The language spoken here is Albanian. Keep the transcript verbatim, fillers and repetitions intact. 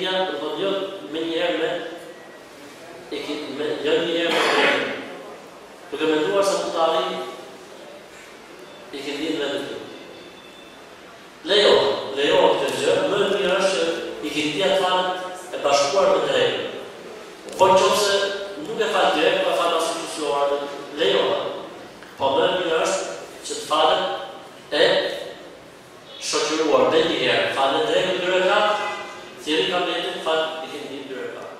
dia, do të thotë me një herë me e ke me jo një herë me duke menduar se mund të arrijë i ke dinë vetë ty. Lejo, lejo këtë gjë, më e mirë është që i ke dia falet e bashkuar me drejtë. Po nëse nuk e fal direkt, po e fal institucionale, lejo. Po më e mirë është që të falet e shoqëruar dhe një herë, falet drejtë dy rekat, thjerë kametin, fal i ke dinë dy rekat.